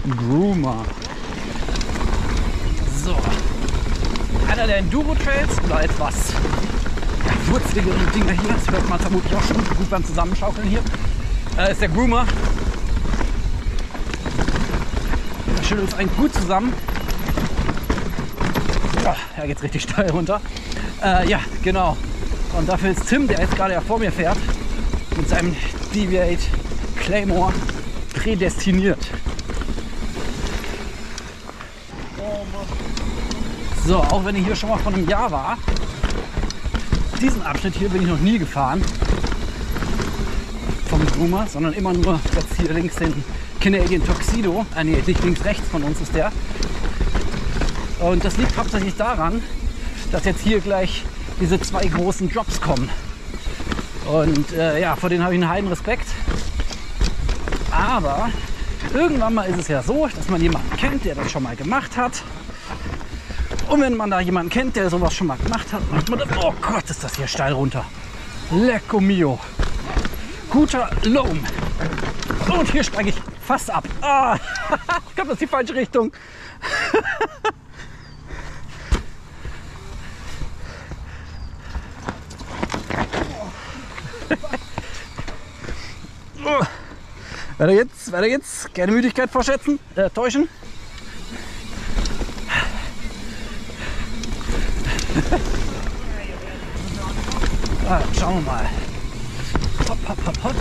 Groomer. So. Einer der Enduro-Trails oder etwas wurzeligeren Dinger hier. Das hört man vermutlich auch schon gut beim Zusammenschaukeln hier. Ist der Groomer. Da schüttelt es eigentlich gut zusammen. Ja, da geht es richtig steil runter. Ja, genau. Und dafür ist Tim, der jetzt gerade ja vor mir fährt, mit seinem Deviate Claymore prädestiniert. So, auch wenn ich hier schon mal vor einem Jahr war, diesen Abschnitt hier bin ich noch nie gefahren vom Groomer, sondern immer nur jetzt hier links den Canadian Tuxedo. Nee, nicht links, rechts von uns ist der. Und das liegt hauptsächlich daran, dass jetzt hier gleich diese zwei großen Drops kommen. Und ja, vor denen habe ich einen heiden Respekt. Aber irgendwann mal ist es ja so, dass man jemanden kennt, der das schon mal gemacht hat. Und wenn man da jemanden kennt, der sowas schon mal gemacht hat, macht man das. Oh Gott, ist das hier steil runter. Lecco mio. Guter Loam. Und hier steige ich fast ab. Ah, ich glaube, das ist die falsche Richtung. Weiter jetzt. Keine Müdigkeit täuschen. Schauen wir mal. Hopp, hopp, hopp, hopp.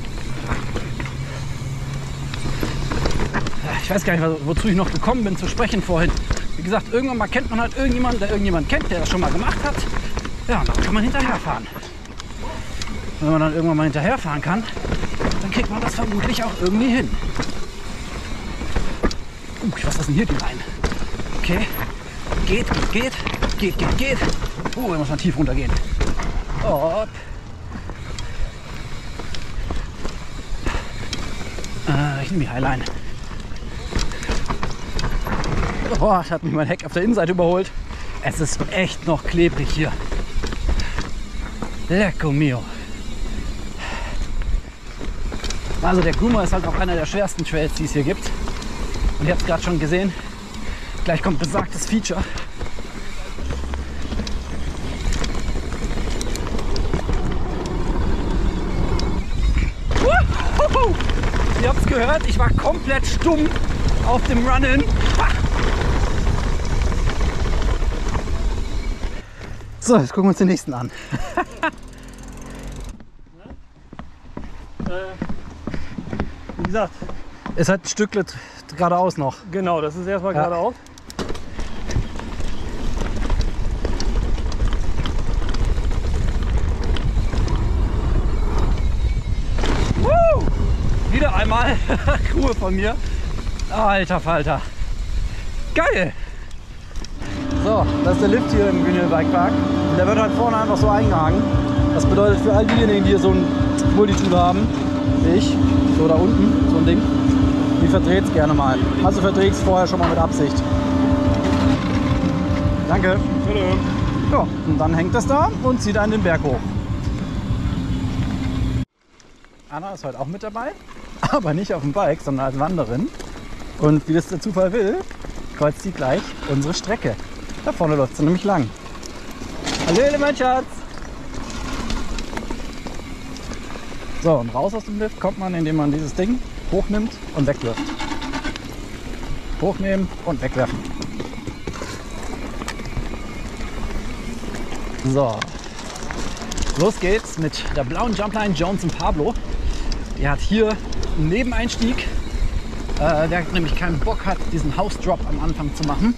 Ich weiß gar nicht, wozu ich noch gekommen bin zu sprechen vorhin. Wie gesagt, irgendwann mal kennt man halt irgendjemanden, der irgendjemanden kennt, der das schon mal gemacht hat. Ja, und dann kann man hinterherfahren. Wenn man dann irgendwann mal hinterherfahren kann, dann kriegt man das vermutlich auch irgendwie hin. Was ist denn hier die Leine? Okay. Geht. Da muss man tief runtergehen. Hopp. Ich nehme die Highline. Oh, das hat mich mein Heck auf der Innenseite überholt. Es ist echt noch klebrig hier. Lecco mio. Also der Groomer ist halt auch einer der schwersten Trails, die es hier gibt. Und ihr habt es gerade schon gesehen. Gleich kommt besagtes Feature. Ihr habt es gehört, ich war komplett stumm auf dem Run-In. So, jetzt gucken wir uns den nächsten an. Wie gesagt, es hat ein Stücklet geradeaus noch. Genau, das ist erstmal geradeaus. Wieder einmal Ruhe von mir. Alter Falter. Geil. So, das ist der Lift hier im Vinyl Bike Park. Und der wird halt vorne einfach so eingehangen. Das bedeutet für all diejenigen, die hier so ein Multitool haben, wie ich, so da unten, so ein Ding, die verdreht es gerne mal. Also verdreht es vorher schon mal mit Absicht. Danke. Hallo. Ja, und dann hängt das da und zieht einen den Berg hoch. Anna ist heute auch mit dabei, aber nicht auf dem Bike, sondern als Wanderin. Und wie das der Zufall will, kreuzt sie gleich unsere Strecke. Da vorne läuft sie nämlich lang. Hallöle, mein Schatz! So, und raus aus dem Lift kommt man, indem man dieses Ding hochnimmt und wegwirft. Hochnehmen und wegwerfen. So, los geht's mit der blauen Jumpline Jones & Pablo. Die hat hier einen Nebeneinstieg. Wer nämlich keinen Bock hat, diesen House Drop am Anfang zu machen.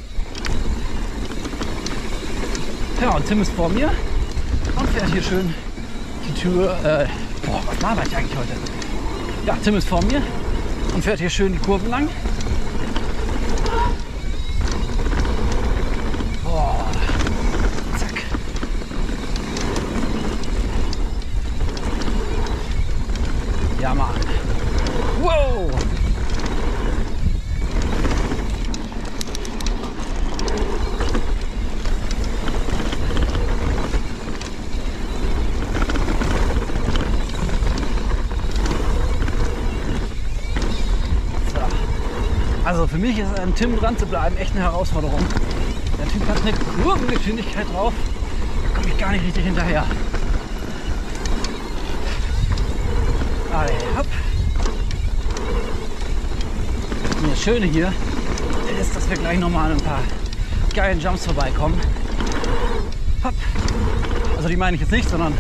Ja, und Tim ist vor mir und fährt hier schön die Tür. Was laber ich eigentlich heute? Ja, Tim ist vor mir und fährt hier schön die Kurven lang. Boah. Zack. Ja, Mann. Wow. Also für mich ist an Tim dran zu bleiben echt eine Herausforderung. Der Typ hat eine Kurvengeschwindigkeit drauf, da komme ich gar nicht richtig hinterher. Allez, hopp. Und das Schöne hier ist, dass wir gleich nochmal an ein paar geilen Jumps vorbeikommen. Hopp. Also die meine ich jetzt nicht, sondern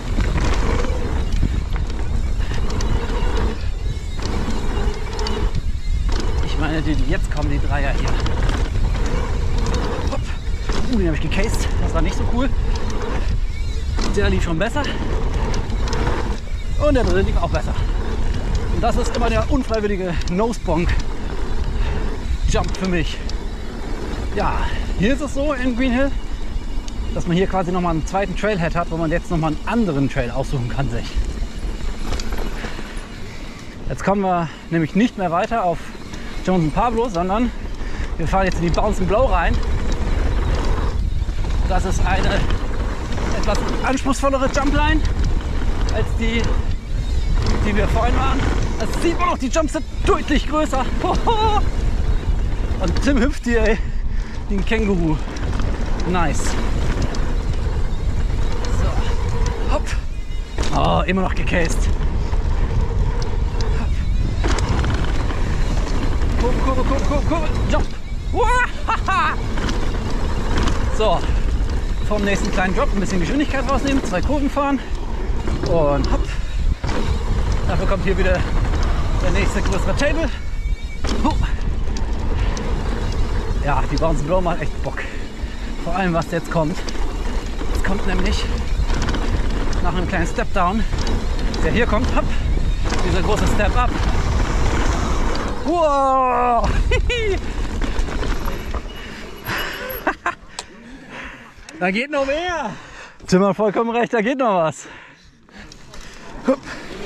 ich meine die jetzt kommen, die Dreier hier. Hopp. Den habe ich gecased, das war nicht so cool. Der lief schon besser. Und der dritte lief auch besser. Und das ist immer der unfreiwillige Nosebonk Jump für mich. Ja, hier ist es so in Green Hill, dass man hier quasi nochmal einen zweiten Trailhead hat, wo man jetzt nochmal einen anderen Trail aussuchen kann sich. Jetzt kommen wir nämlich nicht mehr weiter auf Jones & Pablo, sondern wir fahren jetzt in die Bounce & Blow rein. Das ist eine etwas anspruchsvollere Jumpline als die wir vorhin waren. Das sieht man auch, die Jumps sind deutlich größer. Und Tim hüpft hier wie ein Känguru. Nice. So, hopp. Oh, immer noch gecased. Kurve, Kurve, Jump. So, vom nächsten kleinen Drop ein bisschen Geschwindigkeit rausnehmen, 2 Kurven fahren und hopp. Dafür kommt hier wieder der nächste größere Table. Ja, die Bounce & Blow macht echt Bock. Vor allem, was jetzt kommt. Es kommt nämlich nach einem kleinen Step Down, der hier kommt, hopp, dieser große Step Up. Wow! Da geht noch mehr! Tim hat vollkommen recht, da geht noch was. Hup.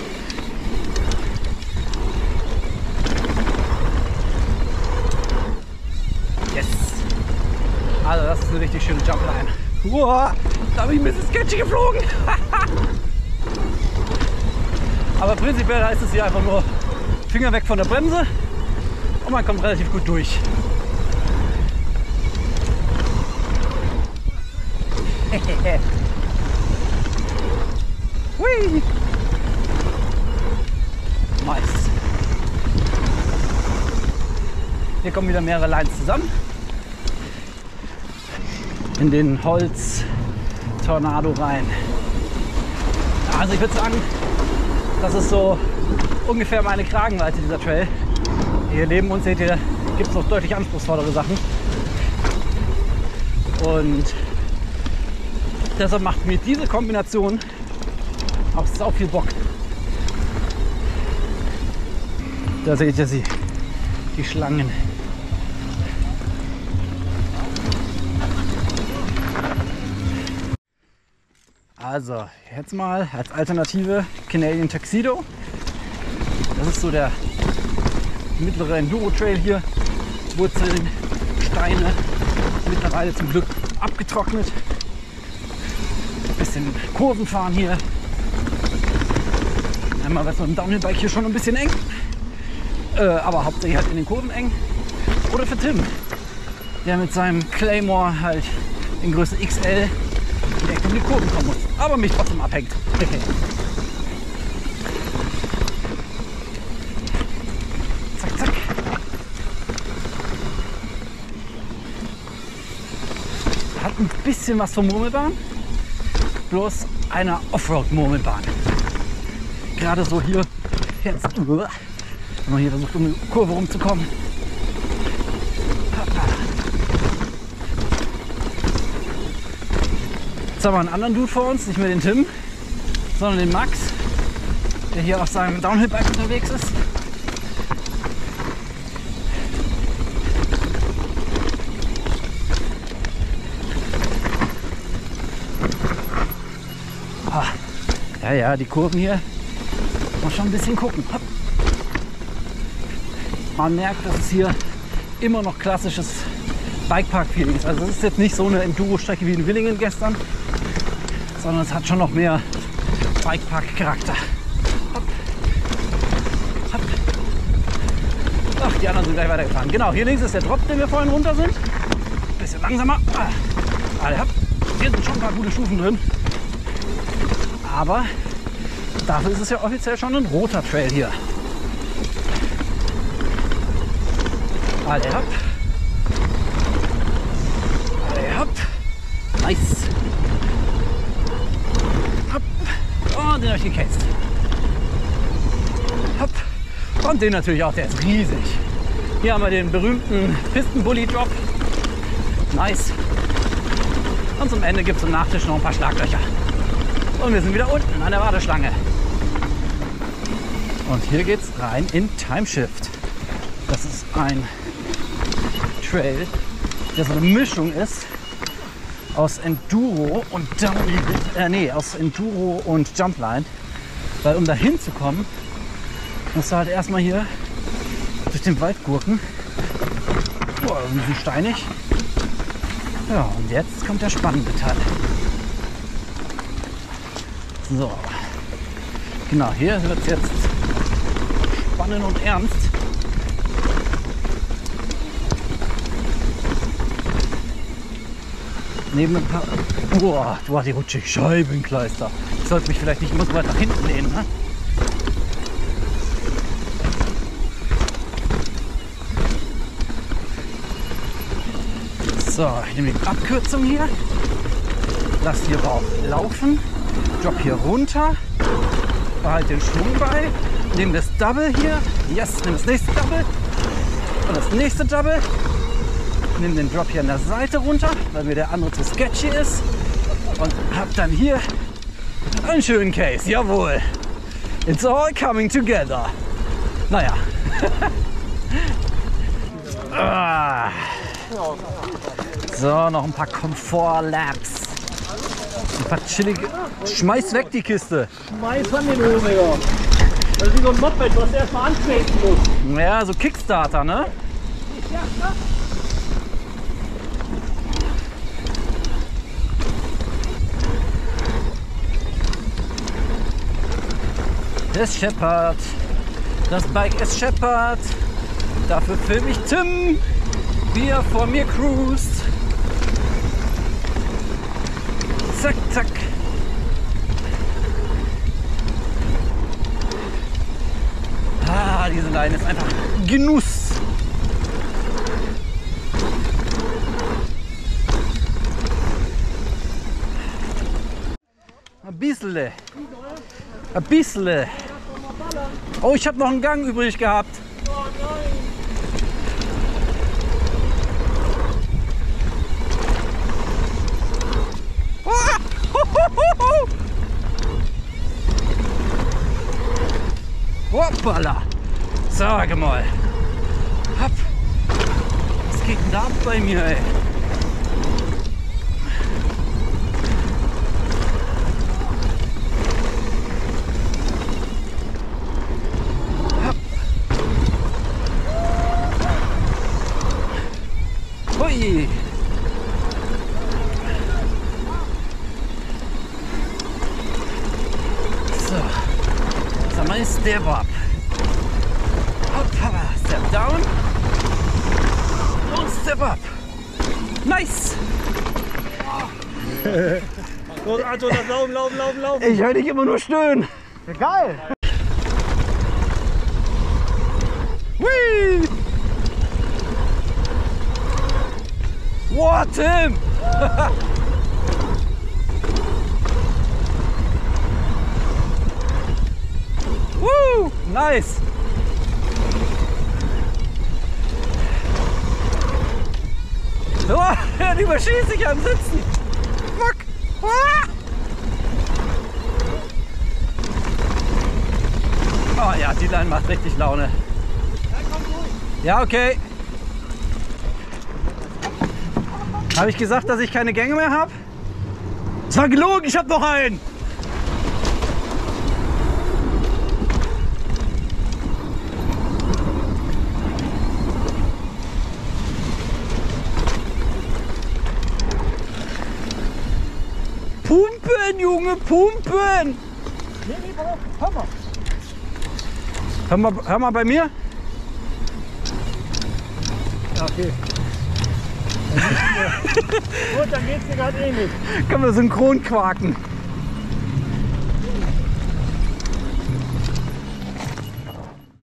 Yes! Also das ist eine richtig schöne Jumpline. Wow, da bin ich ein bisschen sketchy geflogen. Aber prinzipiell heißt es hier einfach nur Finger weg von der Bremse und man kommt relativ gut durch. Hui. Nice. Hier kommen wieder mehrere Lines zusammen. In den Holz-Tornado rein. Also ich würde sagen, das ist so ungefähr meine Kragenweite dieser Trail. Hier neben uns seht ihr, gibt es noch deutlich anspruchsvollere Sachen. Und deshalb macht mir diese Kombination auch sau viel Bock. Da seht ihr sie, die Schlangen. Also, jetzt mal als Alternative Canadian Tuxedo. Das ist so der mittlere Enduro-Trail hier. Wurzeln, Steine, mittlerweile zum Glück abgetrocknet. Bisschen Kurven fahren hier. Einmal wird es mit dem Downhill-Bike hier schon ein bisschen eng. Aber hauptsächlich halt in den Kurven eng. Oder für Tim, der mit seinem Claymore halt in Größe XL direkt um die Kurven kommen muss. Aber mich trotzdem abhängt. Zack, zack. Hat ein bisschen was von Murmelbahn. Bloß einer Offroad-Murmelbahn. Gerade so hier, jetzt, wenn man hier versucht, um die Kurve rumzukommen. Jetzt haben wir einen anderen Dude vor uns, nicht mehr den Tim, sondern den Max, der hier auf seinem Downhill-Bike unterwegs ist. Ja, die Kurven hier, muss man schon ein bisschen gucken. Man merkt, dass es hier immer noch klassisches Bikepark-Feeling ist. Also es ist jetzt nicht so eine Enduro-Strecke wie in Willingen gestern, sondern es hat schon noch mehr Bikepark-Charakter. Ach, die anderen sind gleich weitergefahren. Genau, hier links ist der Drop, den wir vorhin runter sind. Bisschen langsamer. Hier sind schon ein paar gute Stufen drin. Aber dafür ist es ja offiziell schon ein roter Trail hier. Alle hopp. Alle hopp. Nice. Hopp. Und den habe ich gecased. Hopp. Und den natürlich auch, der ist riesig. Hier haben wir den berühmten Pistenbully-Drop. Nice. Und zum Ende gibt es im Nachtisch noch ein paar Schlaglöcher. Und wir sind wieder unten an der Warteschlange. Und hier geht es rein in Timeshift. Das ist ein Trail, der so eine Mischung ist aus Enduro und aus Enduro und Jumpline. Weil um da hinzukommen, musst du halt erstmal hier durch den Wald gurken. Boah, ein bisschen steinig. Ja, und jetzt kommt der spannende Teil. So. Genau, hier wird es jetzt spannend und ernst. Neben ein paar... Boah, du hast die rutschig Scheibenkleister. Ich sollte mich vielleicht nicht immer so weit nach hinten lehnen, ne? So, ich nehme die Abkürzung hier. Lass hier drauf laufen. Drop hier runter. Behalte den Schwung bei. Nehme das Double hier. Yes, nimm das nächste Double. Und das nächste Double. Nimm den Drop hier an der Seite runter, weil mir der andere zu sketchy ist. Und hab dann hier einen schönen Case. Jawohl. It's all coming together. Naja. So, noch ein paar Komfort-Laps. Ein paar chillige... Schmeiß weg die Kiste. Schmeiß an den Omega. Das ist wie so ein Moped, was du erstmal antreten musst. Ja, so Kickstarter, ne? Es scheppert. Das Bike ist scheppert. Dafür filme ich Tim, wie er vor mir cruist. Zack, zack. Ah, diese Leine ist einfach Genuss. Ein bissle. Ein bissle. Oh, ich habe noch einen Gang übrig gehabt. Oh nein. Hoppala! Sag mal! Hopp! Was geht denn da ab bei mir, ey? Hopp! Hui! Step up. Hoppala, step down. Und step up. Nice. Los, Arthur, das Laufen. Ich höre dich immer nur stöhnen. Ja, geil. Whee! Wow, Tim! Woo! Nice! Oh, er überschießt sich am Sitzen! Fuck! Ah! Oh ja, die Line macht richtig Laune. Ja, okay. Habe ich gesagt, dass ich keine Gänge mehr habe? Es war gelogen, ich habe noch einen! Pumpen, Junge, pumpen! Hör mal. Hör mal bei mir. Ja, okay. Gut, dann geht's dir gerade ähnlich. Können wir synchron quaken.